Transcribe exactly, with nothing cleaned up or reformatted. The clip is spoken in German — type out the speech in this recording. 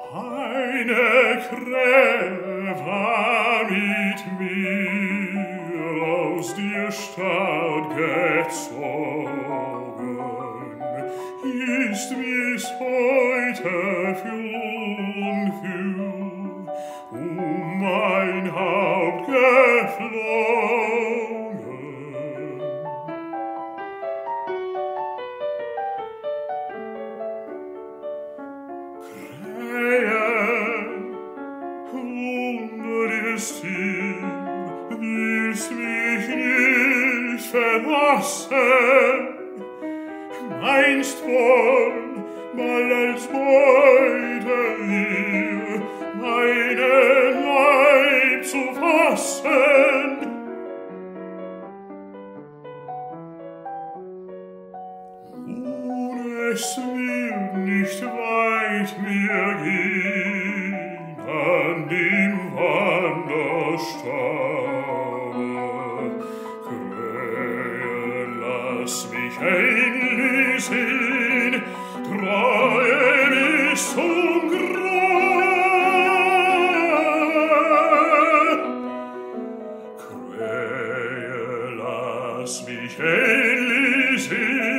Eine Krähe war mit mir aus der Stadt gezogen, ist bis heute für unfühl um mein Haupt geflogen. Willst mich nicht verlassen, meinst wohl, mal als Beute hier meinen Leib zu fassen? Nun, es wird nicht weit mehr gehen an dem Wanderstabe. Krähe, lass mich endlich sehen, treue mich zum Grabe. Krähe, lass mich endlich sehen,